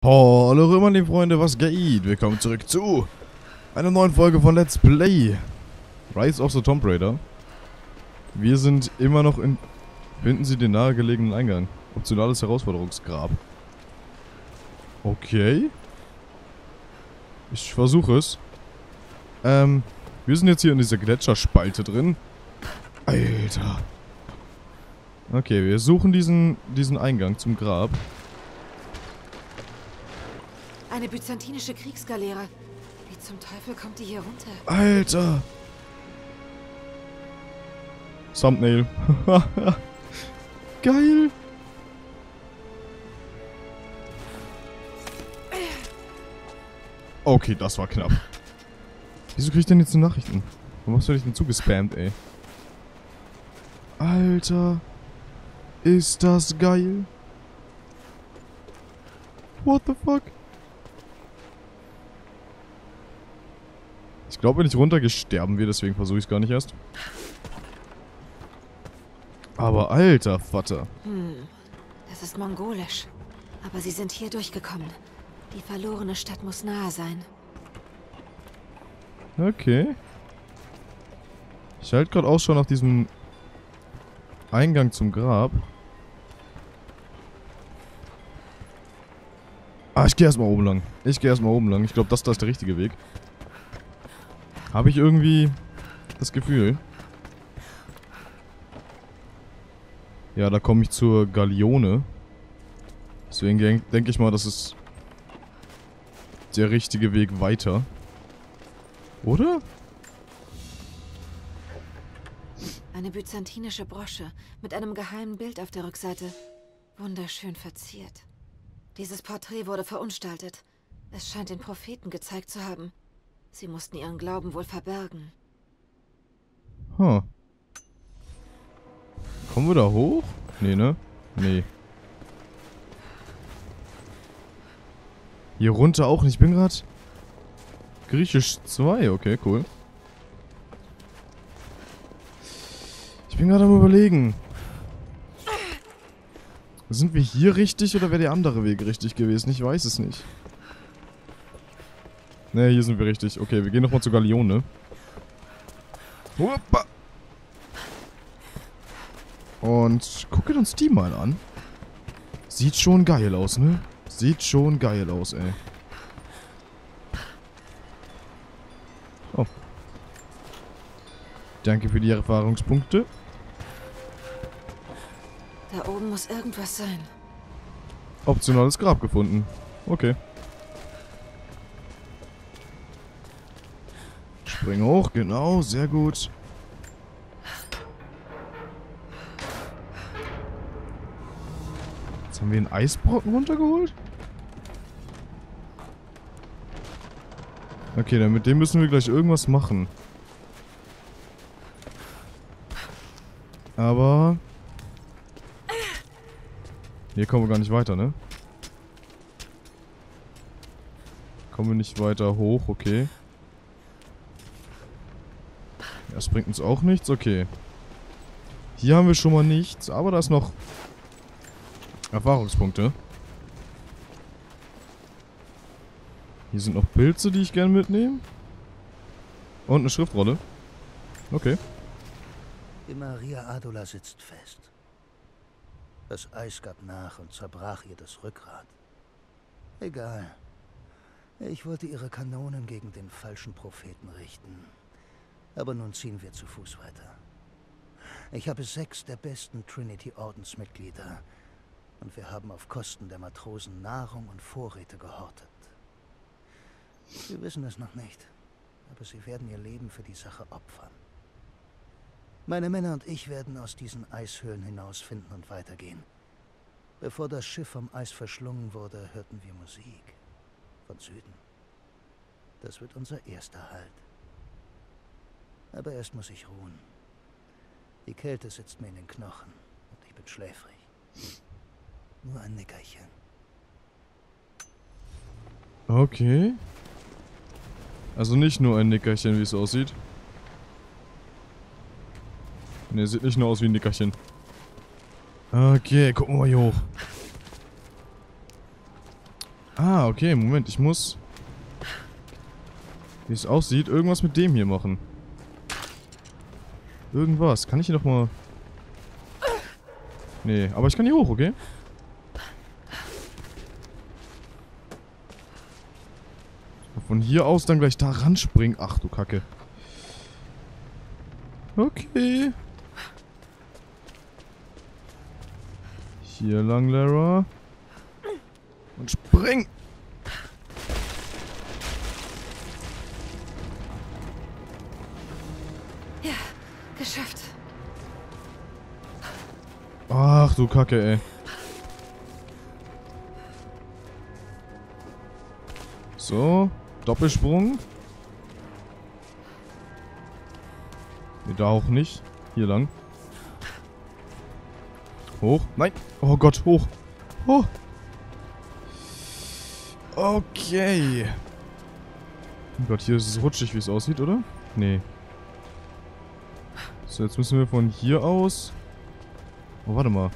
Hallo Römer, liebe Freunde, was geht? Willkommen zurück zu einer neuen Folge von Let's Play Rise of the Tomb Raider. Wir sind immer noch in... Finden Sie den nahegelegenen Eingang. Optionales Herausforderungsgrab. Okay. Ich versuche es. Wir sind jetzt hier in dieser Gletscherspalte drin. Alter. Okay, wir suchen diesen Eingang zum Grab. Eine byzantinische Kriegsgaleere. Wie zum Teufel kommt die hier runter? Alter! Thumbnail. Geil! Okay, das war knapp. Wieso krieg ich denn jetzt so Nachrichten? Warum hast du dich denn zugespammt, ey? Alter! Ist das geil? What the fuck? Ich glaube, wenn ich runtergehe, sterben wir, deswegen versuche ich es gar nicht erst. Aber alter Vater. Das ist mongolisch. Aber sie sind hier durchgekommen. Die verlorene Stadt muss nahe sein. Okay. Ich halte gerade Ausschau nach diesem Eingang zum Grab. Ah, ich gehe erstmal oben lang. Ich glaube, das da ist der richtige Weg. Habe ich irgendwie das Gefühl. Ja, da komme ich zur Galione. Deswegen denke ich mal, das ist der richtige Weg weiter. Oder? Eine byzantinische Brosche mit einem geheimen Bild auf der Rückseite. Wunderschön verziert. Dieses Porträt wurde verunstaltet. Es scheint den Propheten gezeigt zu haben. Sie mussten ihren Glauben wohl verbergen. Huh. Kommen wir da hoch? Nee, ne? Nee. Hier runter auch nicht. Ich bin gerade... Griechisch 2. Okay, cool. Ich bin gerade am Überlegen. Sind wir hier richtig oder wäre der andere Weg richtig gewesen? Ich weiß es nicht. Ne, hier sind wir richtig. Okay, wir gehen nochmal zur Galione. Hoppa. Und gucken uns die mal an. Sieht schon geil aus, ne? Sieht schon geil aus, ey. Oh. Danke für die Erfahrungspunkte. Da oben muss irgendwas sein. Optionales Grab gefunden. Okay. Spring hoch, genau, sehr gut. Jetzt haben wir einen Eisbrocken runtergeholt? Okay, dann mit dem müssen wir gleich irgendwas machen. Aber... Hier kommen wir gar nicht weiter, ne? Kommen wir nicht weiter hoch, okay. Das bringt uns auch nichts, okay. Hier haben wir schon mal nichts, aber da ist noch Erfahrungspunkte. Hier sind noch Pilze, die ich gerne mitnehme. Und eine Schriftrolle. Okay. Die Maria Adola sitzt fest. Das Eis gab nach und zerbrach ihr das Rückgrat. Egal. Ich wollte ihre Kanonen gegen den falschen Propheten richten. Aber nun ziehen wir zu Fuß weiter. Ich habe 6 der besten Trinity-Ordensmitglieder. Und wir haben auf Kosten der Matrosen Nahrung und Vorräte gehortet. Sie wissen es noch nicht, aber sie werden ihr Leben für die Sache opfern. Meine Männer und ich werden aus diesen Eishöhlen hinausfinden und weitergehen. Bevor das Schiff vom Eis verschlungen wurde, hörten wir Musik. Von Süden. Das wird unser erster Halt. Aber erst muss ich ruhen. Die Kälte sitzt mir in den Knochen und ich bin schläfrig. Nur ein Nickerchen. Okay. Also nicht nur ein Nickerchen, wie es aussieht. Ne, sieht nicht nur aus wie ein Nickerchen. Okay, gucken wir mal hier hoch. Ah, okay, Moment, ich muss... Wie es aussieht, irgendwas mit dem hier machen. Irgendwas. Kann ich hier doch mal... Nee, aber ich kann hier hoch, okay? Von hier aus dann gleich da ranspringen. Ach du Kacke. Okay. Hier lang, Lara. Und spring! Ja, geschafft. Ach du Kacke, ey. So, Doppelsprung. Nee, da auch nicht. Hier lang. Hoch. Nein. Oh Gott, hoch. Oh. Okay. Oh Gott, hier ist es rutschig, wie es aussieht, oder? Nee. So, jetzt müssen wir von hier aus... Oh, warte mal.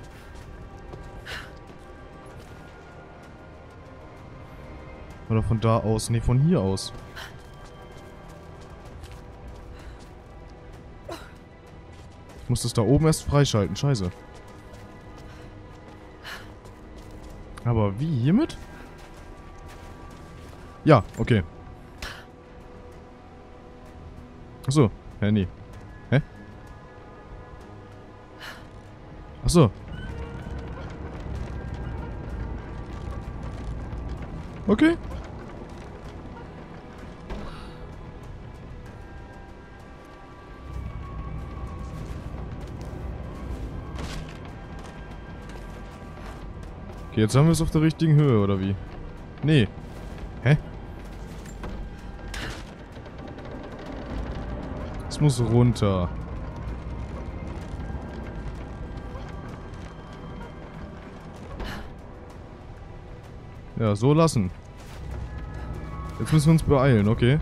Oder von da aus? Nee, von hier aus. Ich muss das da oben erst freischalten. Scheiße. Aber wie? Hiermit? Ja, okay. Achso. Hä, nee. Hä? Achso. Okay. Okay, jetzt haben wir es auf der richtigen Höhe, oder wie? Nee. Hä? Es muss runter. Ja, so lassen. Jetzt müssen wir uns beeilen, okay.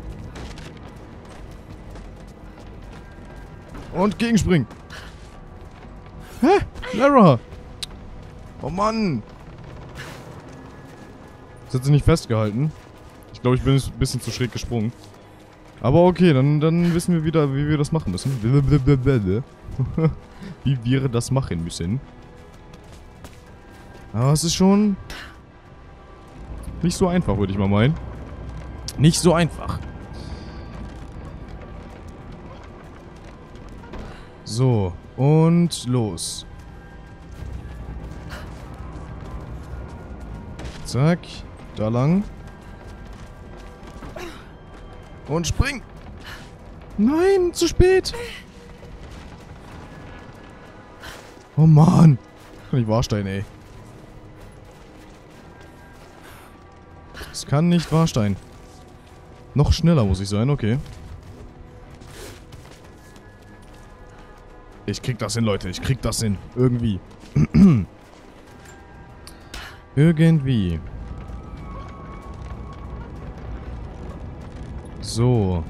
Und gegenspringen. Hä? Lara! Oh Mann! Das hat sie nicht festgehalten. Ich glaube, ich bin ein bisschen zu schräg gesprungen. Aber okay, dann wissen wir wieder, wie wir das machen müssen. Wie wir das machen müssen. Aber es ist schon... nicht so einfach, würde ich mal meinen. Nicht so einfach. So, und los. Zack, da lang. Und spring! Nein, zu spät! Oh Mann! Kann nicht wahr sein, ey. Das kann nicht wahr sein. Noch schneller muss ich sein, okay. Ich krieg das hin, Leute. Ich krieg das hin. Irgendwie. Irgendwie. So.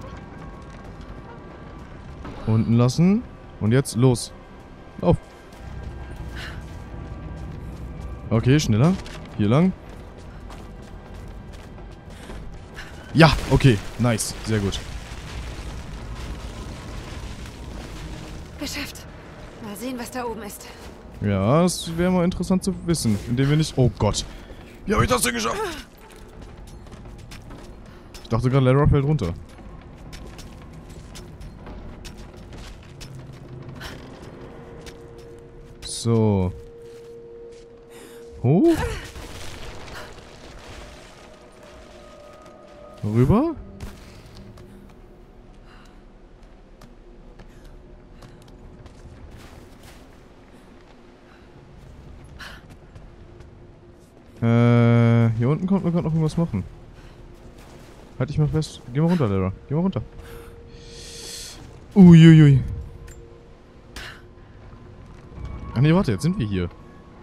Unten lassen. Und jetzt los. Lauf. Okay, schneller. Hier lang. Ja, okay. Nice. Sehr gut. Geschafft. Mal sehen, was da oben ist. Ja, es wäre mal interessant zu wissen. Indem wir nicht... Oh Gott. Wie habe ich das denn geschafft? Ich dachte gerade, Lara fällt runter. So. Hoch. Rüber. Hier unten kommt man gerade noch irgendwas machen. Halt dich mal fest. Geh mal runter, Lara. Geh mal runter. Uiuiui. Ach nee, warte, jetzt sind wir hier.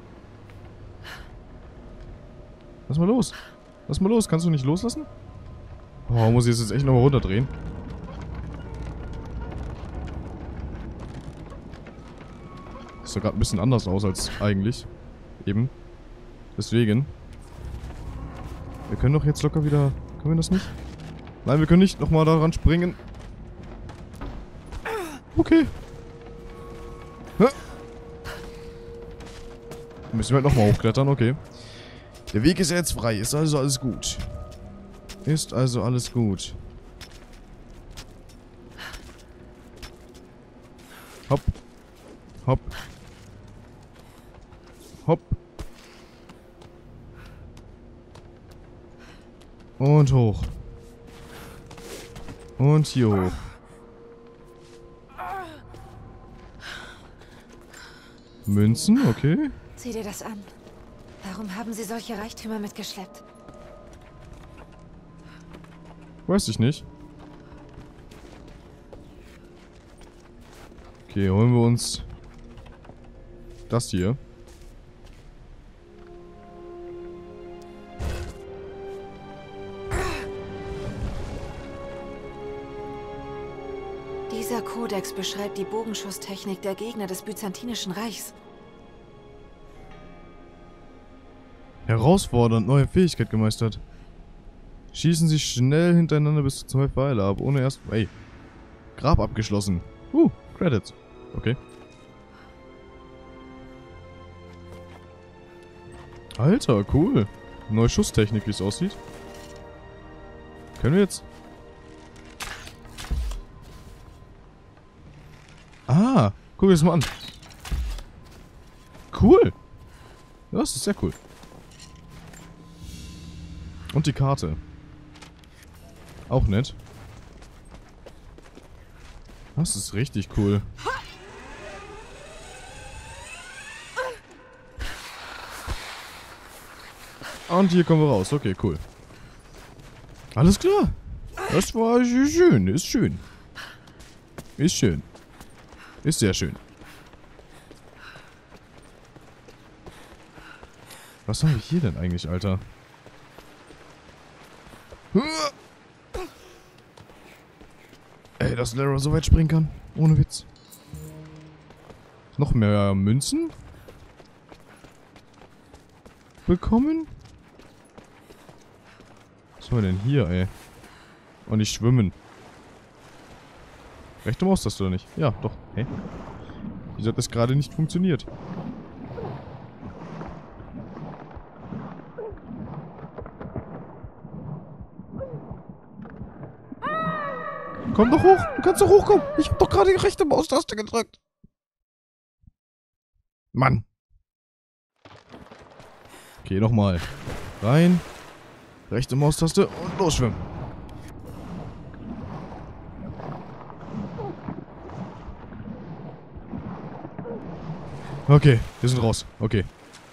Lass mal los. Lass mal los. Kannst du nicht loslassen? Oh, muss ich jetzt echt nochmal runterdrehen? Sieht gerade ein bisschen anders aus als eigentlich. Eben. Deswegen. Wir können doch jetzt locker wieder... Können wir das nicht? Nein, wir können nicht nochmal daran springen. Okay. Ja. Müssen wir halt nochmal hochklettern, okay. Der Weg ist ja jetzt frei. Ist also alles gut. Ist also alles gut. Hopp. Hopp. Hopp. Und hoch. Und hier hoch. Münzen, okay. Sieh dir das an. Warum haben sie solche Reichtümer mitgeschleppt? Weiß ich nicht. Okay, holen wir uns das hier. Dieser Kodex beschreibt die Bogenschusstechnik der Gegner des Byzantinischen Reichs. Herausfordernd, neue Fähigkeit gemeistert. Schießen Sie schnell hintereinander bis zu 2 Pfeile ab, ohne erst... Ey. Grab abgeschlossen. Credits. Okay. Alter, cool. Neue Schusstechnik, wie es aussieht. Können wir jetzt... Ah, guck dir das mal an. Cool. Das ist sehr cool. Und die Karte. Auch nett. Das ist richtig cool. Und hier kommen wir raus. Okay, cool. Alles klar. Das war schön. Ist schön. Ist schön. Ist sehr schön. Was haben wir hier denn eigentlich, Alter? Ey, dass Lara so weit springen kann. Ohne Witz. Noch mehr Münzen? Bekommen? Was haben wir denn hier, ey? Und nicht schwimmen. Rechte Maustaste oder nicht? Ja, doch. Hä? Wieso hat das gerade nicht funktioniert? Komm doch hoch! Du kannst doch hochkommen! Ich hab doch gerade die rechte Maustaste gedrückt! Mann! Okay, nochmal. Rein. Rechte Maustaste und losschwimmen. Okay, wir sind raus. Okay.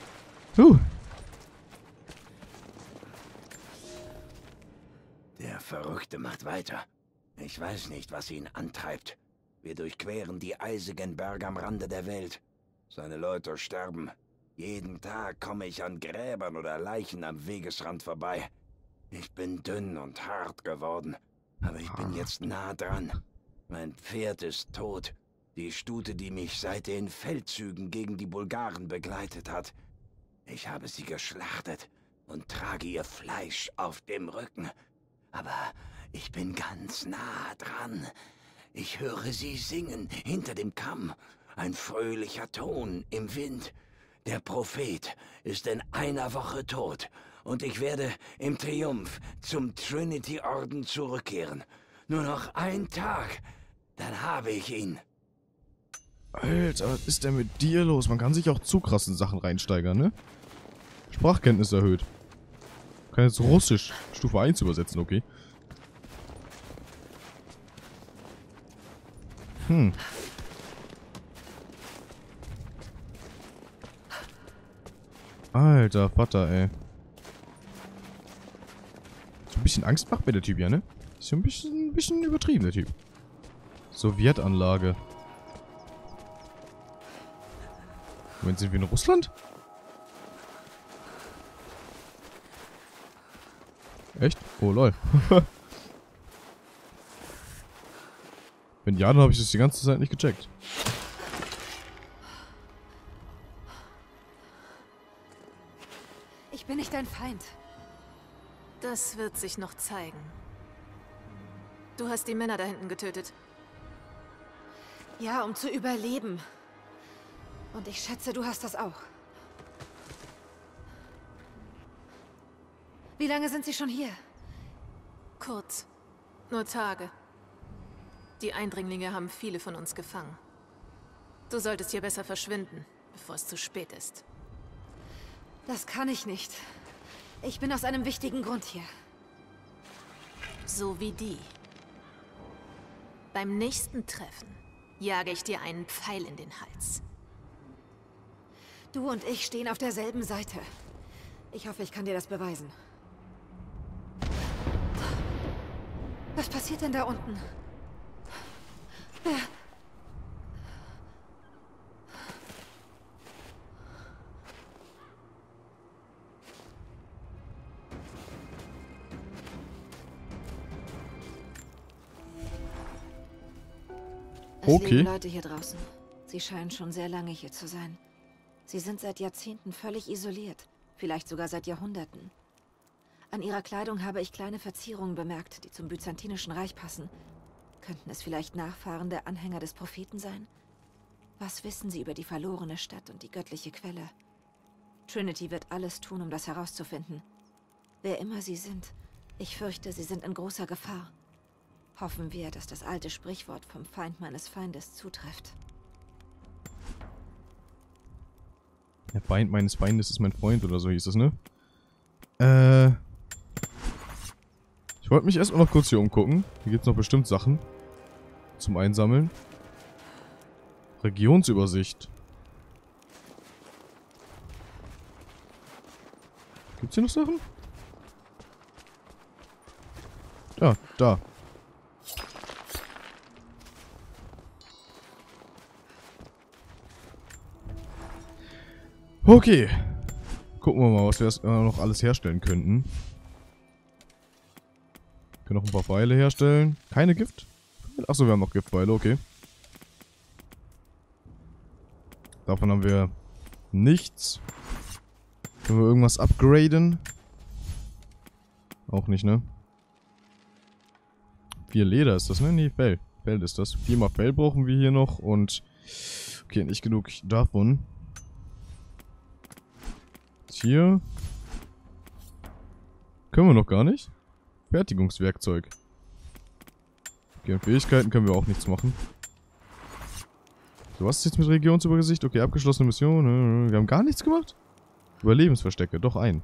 Der Verrückte macht weiter. Ich weiß nicht, was ihn antreibt. Wir durchqueren die eisigen Berge am Rande der Welt. Seine Leute sterben. Jeden Tag komme ich an Gräbern oder Leichen am Wegesrand vorbei. Ich bin dünn und hart geworden, aber ich bin jetzt nah dran. Mein Pferd ist tot. Die Stute, die mich seit den Feldzügen gegen die Bulgaren begleitet hat. Ich habe sie geschlachtet und trage ihr Fleisch auf dem Rücken. Aber ich bin ganz nah dran. Ich höre sie singen hinter dem Kamm. Ein fröhlicher Ton im Wind. Der Prophet ist in einer Woche tot. Und ich werde im Triumph zum Trinity-Orden zurückkehren. Nur noch ein Tag, dann habe ich ihn. Alter, was ist denn mit dir los? Man kann sich auch zu krassen Sachen reinsteigern, ne? Sprachkenntnis erhöht. Kann jetzt Russisch Stufe 1 übersetzen, okay. Alter Vater, ey. So ein bisschen Angst macht mir der Typ ja, ne? Ist ja ein bisschen übertrieben, der Typ. Sowjetanlage. Moment, sind wir in Russland? Echt? Oh, lol. Wenn ja, dann habe ich das die ganze Zeit nicht gecheckt. Ich bin nicht dein Feind. Das wird sich noch zeigen. Du hast die Männer da hinten getötet. Ja, um zu überleben. Und ich schätze, du hast das auch. Wie lange sind sie schon hier? Kurz. Nur Tage. Die Eindringlinge haben viele von uns gefangen. Du solltest hier besser verschwinden, bevor es zu spät ist. Das kann ich nicht. Ich bin aus einem wichtigen Grund hier. So wie die. Beim nächsten Treffen jage ich dir einen Pfeil in den Hals. Du und ich stehen auf derselben Seite. Ich hoffe, ich kann dir das beweisen. Was passiert denn da unten? Wer? Es leben Leute hier draußen. Sie scheinen schon sehr lange hier zu sein. Sie sind seit Jahrzehnten völlig isoliert, vielleicht sogar seit Jahrhunderten. An ihrer Kleidung habe ich kleine Verzierungen bemerkt, die zum Byzantinischen Reich passen. Könnten es vielleicht Nachfahren der Anhänger des Propheten sein? Was wissen sie über die verlorene Stadt und die göttliche Quelle? Trinity wird alles tun, um das herauszufinden. Wer immer sie sind, ich fürchte, sie sind in großer Gefahr. Hoffen wir, dass das alte Sprichwort vom Feind meines Feindes zutrifft. Der Feind meines Feindes ist mein Freund oder so hieß es, ne? Ich wollte mich erstmal noch kurz hier umgucken. Hier gibt es noch bestimmt Sachen zum Einsammeln. Regionsübersicht. Gibt's hier noch Sachen? Ja, da. Okay. Gucken wir mal, was wir noch alles herstellen könnten. Wir können noch ein paar Pfeile herstellen. Keine Gift? Achso, wir haben noch Giftpfeile, okay. Davon haben wir nichts. Können wir irgendwas upgraden? Auch nicht, ne? 4 Leder ist das, ne? Nee, Fell. Fell ist das. 4 mal Fell brauchen wir hier noch und... Okay, nicht genug davon. Hier. Können wir noch gar nicht. Fertigungswerkzeug. Okay, und Fähigkeiten können wir auch nichts machen. So, was ist jetzt mit Regionsübersicht? Okay, abgeschlossene Mission. Wir haben gar nichts gemacht? Überlebensverstecke, doch ein.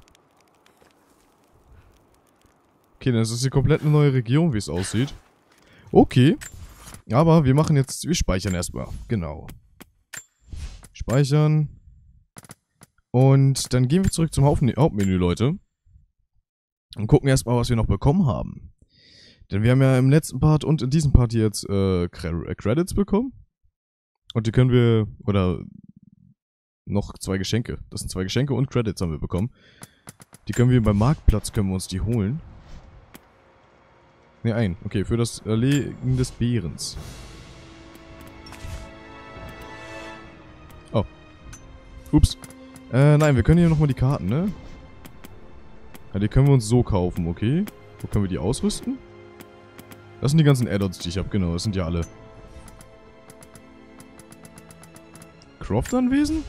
Okay, dann ist das hier komplett eine neue Region, wie es aussieht. Okay. Aber wir machen jetzt... Wir speichern erstmal. Genau. Speichern. Und dann gehen wir zurück zum Hauptmenü, Leute. Und gucken erstmal, was wir noch bekommen haben. Denn wir haben ja im letzten Part und in diesem Part hier jetzt Credits bekommen. Und die können wir... Oder... Noch 2 Geschenke. Das sind 2 Geschenke und Credits haben wir bekommen. Die können wir beim Marktplatz, können wir uns die holen. Ne, ein. Okay, für das Erlegen des Bärens. Oh. Ups. Nein, wir können hier nochmal die Karten, ne? Ja, die können wir uns so kaufen, okay. Wo können wir die ausrüsten? Das sind die ganzen Add-ons, die ich habe, genau. Das sind ja alle. Croft-Anwesen?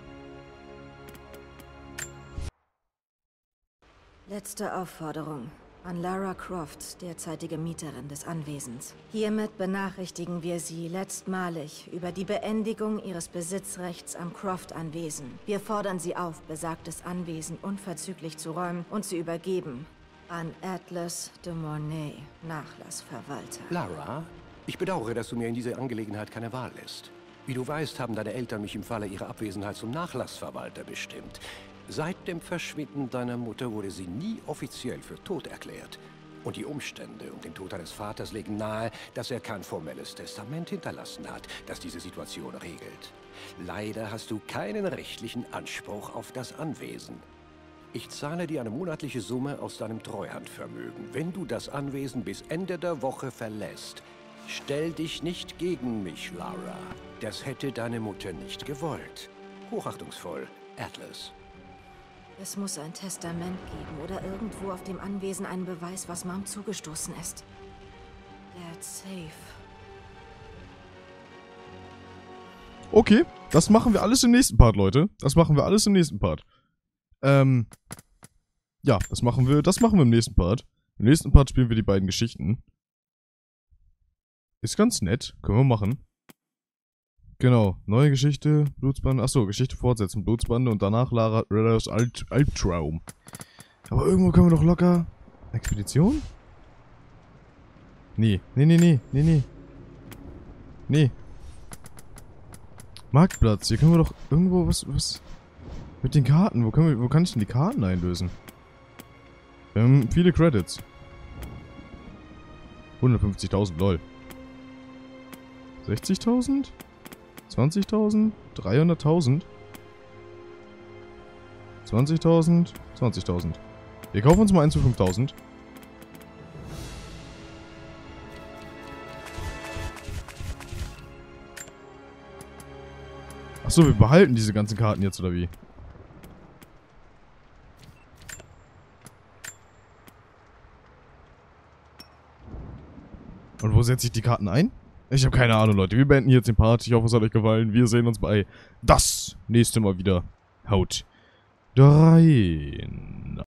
Letzte Aufforderung an Lara Croft, derzeitige Mieterin des Anwesens. Hiermit benachrichtigen wir Sie letztmalig über die Beendigung Ihres Besitzrechts am Croft-Anwesen. Wir fordern Sie auf, besagtes Anwesen unverzüglich zu räumen und zu übergeben an Atlas de Mornay, Nachlassverwalter. Lara, ich bedauere, dass du mir in dieser Angelegenheit keine Wahl lässt. Wie du weißt, haben deine Eltern mich im Falle ihrer Abwesenheit zum Nachlassverwalter bestimmt. Seit dem Verschwinden deiner Mutter wurde sie nie offiziell für tot erklärt. Und die Umstände um den Tod deines Vaters legen nahe, dass er kein formelles Testament hinterlassen hat, das diese Situation regelt. Leider hast du keinen rechtlichen Anspruch auf das Anwesen. Ich zahle dir eine monatliche Summe aus deinem Treuhandvermögen, wenn du das Anwesen bis Ende der Woche verlässt. Stell dich nicht gegen mich, Lara. Das hätte deine Mutter nicht gewollt. Hochachtungsvoll, Atlas. Es muss ein Testament geben oder irgendwo auf dem Anwesen einen Beweis, was Mom zugestoßen ist. That's safe. Okay, das machen wir alles im nächsten Part, Leute. Das machen wir alles im nächsten Part. Ja, das machen wir im nächsten Part. Im nächsten Part spielen wir die beiden Geschichten. Ist ganz nett. Können wir machen. Genau. Neue Geschichte, Blutsbande. Achso, Geschichte fortsetzen, Blutsbande und danach Laras Albtraum. Aber irgendwo können wir doch locker... Expedition? Nee. Nee. Marktplatz. Hier können wir doch irgendwo was... Mit den Karten. Wo kann ich denn die Karten einlösen? Wir haben viele Credits. 150.000, lol. 60.000? 20.000? 300.000? 20.000? 20.000. Wir kaufen uns mal eins für 5.000. Achso, wir behalten diese ganzen Karten jetzt, oder wie? Und wo setze ich die Karten ein? Ich habe keine Ahnung, Leute. Wir beenden jetzt den Part. Ich hoffe, es hat euch gefallen. Wir sehen uns bei das nächste Mal wieder. Haut rein.